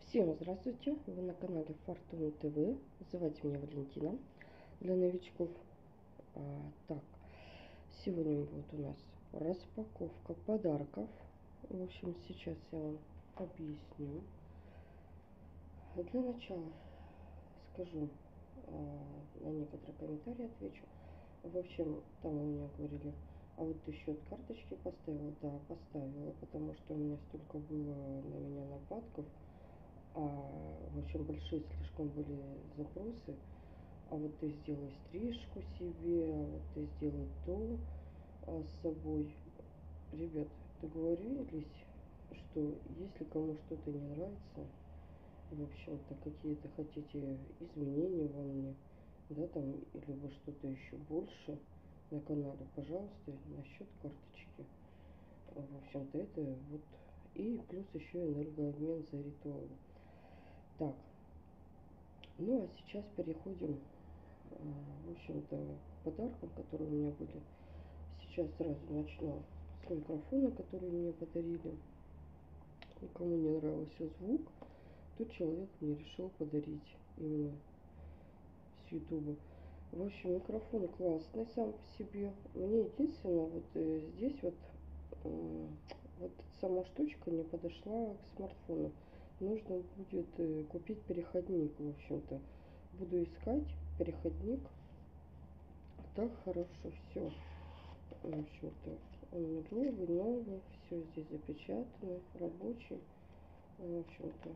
Всем здравствуйте! Вы на канале Фортуна ТВ. Называйте меня Валентина для новичков. Так, сегодня будет у нас распаковка подарков. В общем, сейчас я вам объясню. Для начала скажу, на некоторые комментарии отвечу. В общем, там у меня говорили, а вот ты счет карточки поставила? Да, поставила, потому что у меня столько было на меня нападков. В общем, большие слишком были запросы. А вот ты сделай стрижку себе, а вот ты сделай то с собой. Ребят, договорились, что если кому что-то не нравится, в общем-то, какие-то хотите изменения во мне, да, там, либо что-то еще больше на канале, пожалуйста, на счет карточки. В общем-то, это вот. И плюс еще энергообмен за ритуал. Так, ну а сейчас переходим, в общем-то, к подаркам, которые у меня были. Сейчас сразу начну с микрофона, который мне подарили. Кому не нравился звук, тот человек мне решил подарить именно с YouTube. В общем, микрофон классный сам по себе. Мне единственное, вот здесь вот, вот сама штучка не подошла к смартфону. Нужно будет купить переходник, в общем-то. Буду искать переходник. Так, хорошо, все. В общем-то, он новый, все здесь запечатано, рабочий. В общем-то,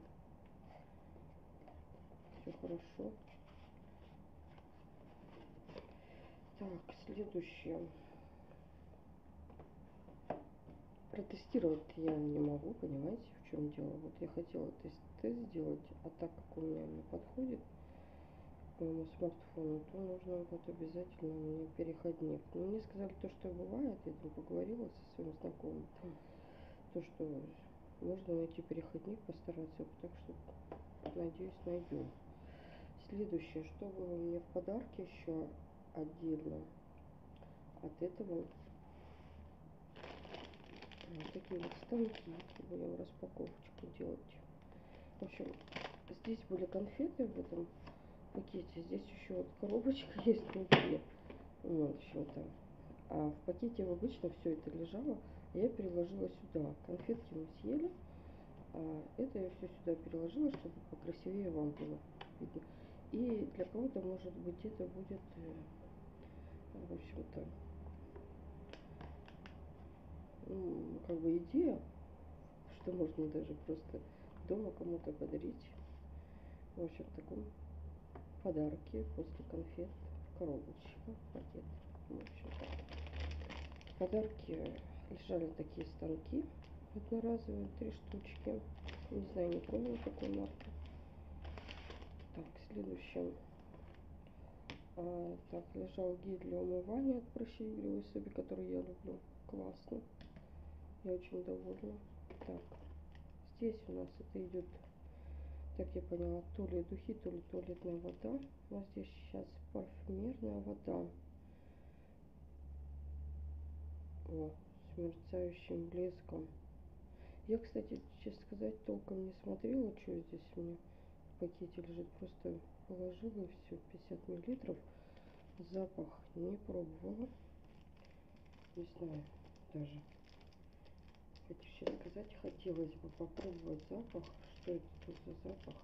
все хорошо. Так, следующее. Протестировать я не могу, понимаете, в чем дело. Вот я хотела тест сделать, а так как у меня не подходит к моему смартфону, то нужно вот обязательно мне переходник. Но мне сказали то, что бывает, я там поговорила со своим знакомым, то, что можно найти переходник, постараться, так что, надеюсь, найду. Следующее, что было мне в подарке еще отдельно от этого, вот такие вот станки. Будем распаковочку делать. В общем, здесь были конфеты в этом пакете. Здесь еще вот коробочка есть внутри. Вот, в общем-то. А в пакете обычно все это лежало. Я переложила сюда. Конфетки мы съели. А это я все сюда переложила, чтобы покрасивее вам было видно. И для кого-то, может быть, это будет, в общем-то, ну, как бы идея, что можно даже просто дома кому-то подарить. В общем, в таком подарке после конфет, коробочка, пакет. В общем-то, в подарке лежали такие станки одноразовые, 3 штучки. Не знаю, не помню какой марки. Так, следующее. Так, лежал гель для умывания от прыщей или особи, который я люблю. Классно. Я очень довольна. Так, здесь у нас это идет, так я поняла, то ли духи, то ли туалетная вода. У нас здесь сейчас парфюмерная вода. О, с мерцающим блеском. Я, кстати, честно сказать, толком не смотрела, что здесь у меня в пакете лежит. Просто положила все, 50 миллилитров. Запах не пробовала. Не знаю даже. Хочу сейчас сказать, хотелось бы попробовать запах. Что это тут за запах?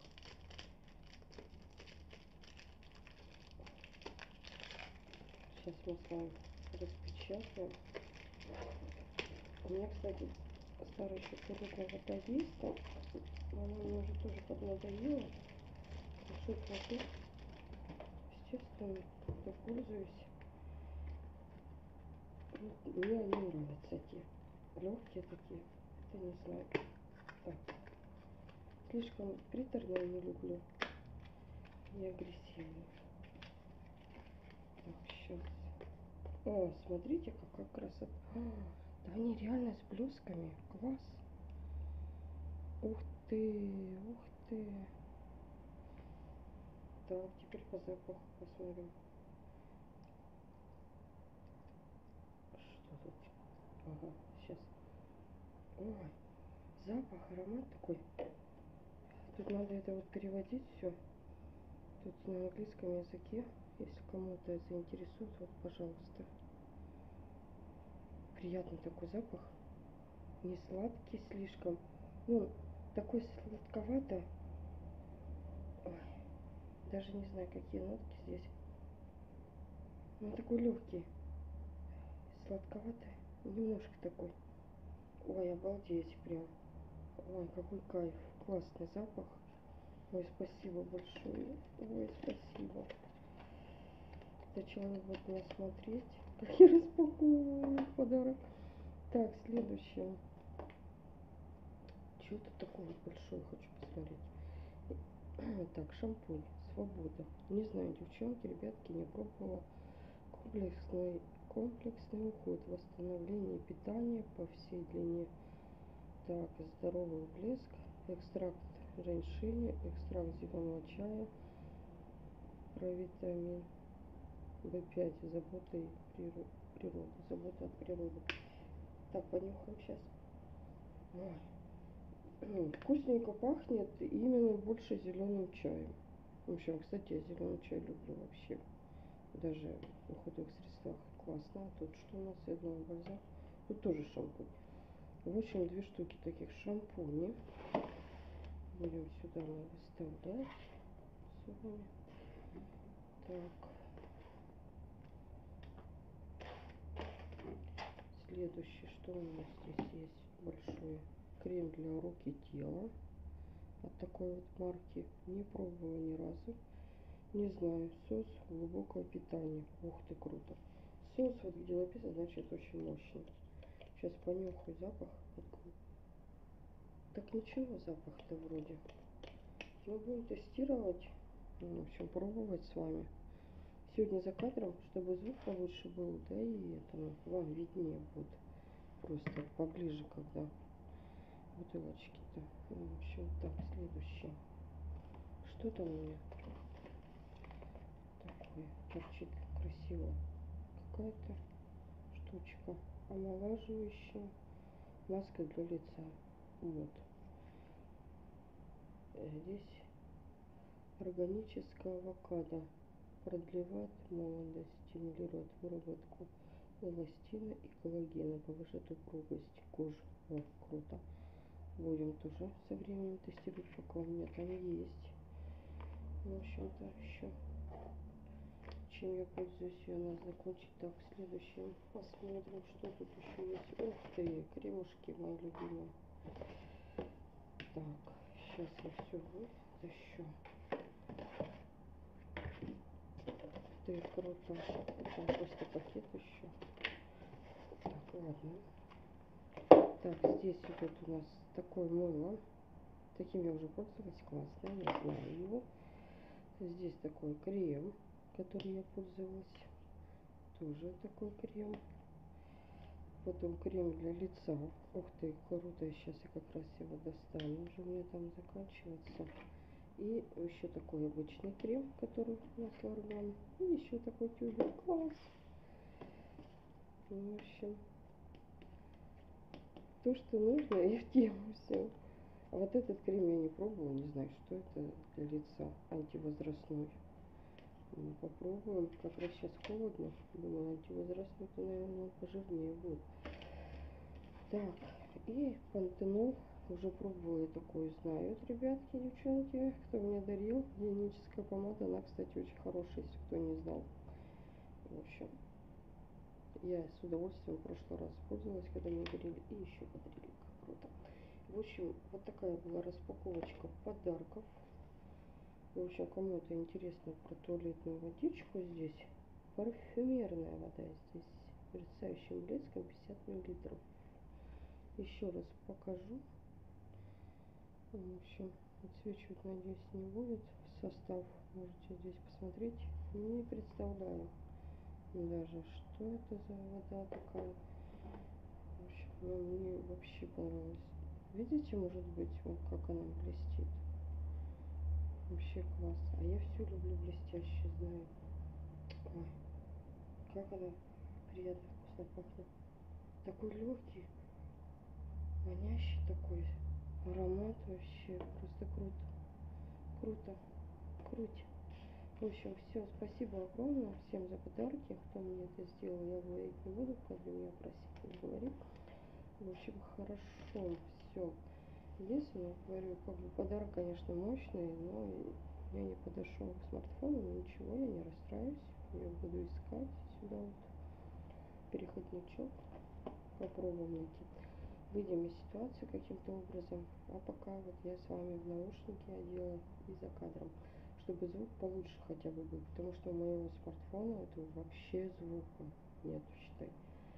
Сейчас мы с вами распечатаем. У меня, кстати, старая еще туалетная вода есть там. Она мне уже тоже поднадоела. Решить воды. Естественно, я пользуюсь. Мне они нравятся, эти легкие такие. Это не знаю. Так. Слишком приторные не люблю. И агрессивные. Так, сейчас. О, смотрите, какая красота. Да они реально с блесками. Класс. Ух ты, ух ты. Так, теперь по запаху посмотрим. Что тут? Ага, сейчас. Ой, запах, аромат такой. Тут надо это вот переводить все. Тут на английском языке. Если кому-то это заинтересует, вот, пожалуйста. Приятный такой запах. Не сладкий слишком. Ну, такой сладковато. Ой, даже не знаю, какие нотки здесь. Ну, такой легкий. Сладковатый. Немножко такой. Ой, обалдеть прям. Ой, какой кайф. Классный запах. Ой, спасибо большое. Ой, спасибо. Да человек будет меня смотреть, как я распаковываю подарок. Так, следующее. Что это такое вот большое, хочу посмотреть. Так, шампунь Свобода. Не знаю, девчонки, ребятки, не пробовала. Комплексный уход, восстановление питания по всей длине. Так, здоровый блеск, экстракт женьшеня, экстракт зеленого чая, провитамин В5, забота от природы. Так, понюхаем сейчас. Ой, вкусненько пахнет, именно больше зеленым чаем. В общем, кстати, я зеленый чай люблю вообще. Даже в уходовых средствах классно. А тут что у нас? Я думаю, бальзам. Тут тоже шампунь. В общем, 2 штуки таких шампуней. Будем сюда мы выставлять с вами. Так. Следующее, что у нас здесь есть большой крем для рук и тела. От такой вот марки. Не пробовала ни разу. Не знаю. Сос глубокого питания. Ух ты, круто. Сос, вот где написано, значит очень мощный. Сейчас понюхаю запах. Так ничего, запах-то вроде. Мы будем тестировать. В общем, пробовать с вами. Сегодня за кадром, чтобы звук получше был, да и это вам виднее будет. Просто поближе, когда бутылочки-то. В общем, так, следующее. Что там у меня такое торчит красиво? Какая-то штучка омолаживающая. Маска для лица. Вот. Здесь органическая авокадо. Продлевает молодость, стимулирует выработку эластина и коллагена, повышает упругость кожи. О, круто. Будем тоже со временем тестировать, пока у меня там есть. В общем-то, еще чем я пользуюсь, ее надо закончить. Так, следующее. Посмотрим, что тут еще есть. Ух ты, кремушки мои любимые. Так, сейчас я все вытащу. Ты круто. Там просто пакет еще. Так, ладно. Так, здесь идет у нас такое мыло. Таким я уже пользовалась, классно, я знаю его. Здесь такой крем, который я пользовалась. Тоже такой крем. Потом крем для лица. Ух ты, круто, сейчас я как раз его достану. Уже у меня там заканчивается. И еще такой обычный крем, который у нас Лорган. И еще такой тюбик. Класс. В общем, то, что нужно, и в тему все. А вот этот крем я не пробовала, не знаю, что это для лица. Антивозрастной. Ну, попробуем. Как раз сейчас холодно. Думаю, антивозрастной-то, наверное, он пожирнее будет. Так, и пантенол. Уже пробовала, я такую знаю. Ребятки, девчонки, кто мне дарил. Гигиеническая помада. Она, кстати, очень хорошая, если кто не знал. В общем, я с удовольствием в прошлый раз пользовалась, когда мне дарили. И еще подарили. Как круто. В общем, вот такая была распаковочка подарков. В общем, кому это интересно про туалетную водичку, здесь парфюмерная вода, здесь мерцающим блеском 50 миллилитров. Еще раз покажу. В общем, отсвечивать, надеюсь, не будет. Состав можете здесь посмотреть. Не представляю даже, что это за вода такая. В общем, мне вообще понравилось. Видите, может быть, вот как она блестит. Вообще класс. А я все люблю блестящее, знаю. Ой, как она приятно, вкусно пахнет. Такой легкий, манящий такой аромат вообще. Просто круто. Круто. Круть. В общем, все, спасибо огромное всем за подарки, кто мне это сделал. Я говорить не буду, кто для меня просит, не говорит. В общем, хорошо, все. Единственное, говорю, как бы подарок, конечно, мощный, но я не подошел к смартфону, но ничего, я не расстраиваюсь. Я буду искать сюда вот переходничок, попробуем найти. Выйдем из ситуации каким-то образом. А пока вот я с вами в наушнике одела и за кадром, чтобы звук получше хотя бы был, потому что у моего смартфона это вообще звука нет, считай.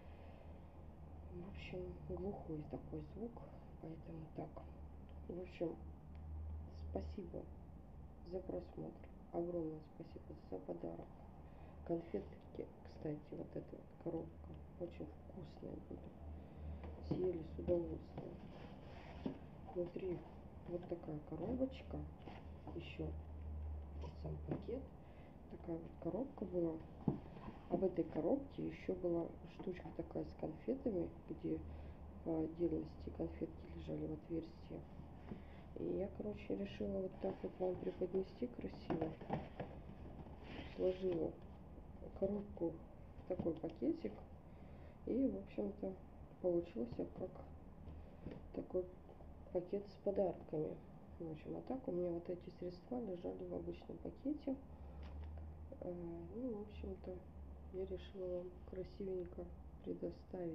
В общем, глухой такой звук, поэтому так. В общем, спасибо за просмотр. Огромное спасибо за подарок. Конфетки, кстати, вот эта вот коробка очень вкусная будет. Съели с удовольствием. Внутри вот такая коробочка. Еще сам пакет. Такая вот коробка была. А в этой коробке еще была штучка такая с конфетами, где по отдельности конфетки лежали в отверстии. И я, короче, решила вот так вот вам преподнести красиво. Сложила коробку в такой пакетик. И, в общем-то, получился как такой пакет с подарками. В общем, а так у меня вот эти средства лежали в обычном пакете. Ну, в общем-то, я решила вам красивенько предоставить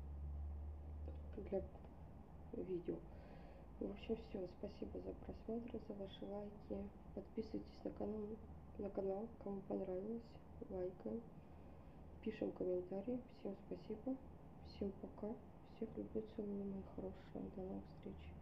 для видео. В общем, все. Спасибо за просмотр, за ваши лайки. Подписывайтесь на канал, кому понравилось. Лайкаем. Пишем комментарии. Всем спасибо. Всем пока. Всех люблю, целую, мои хорошие. До новых встреч.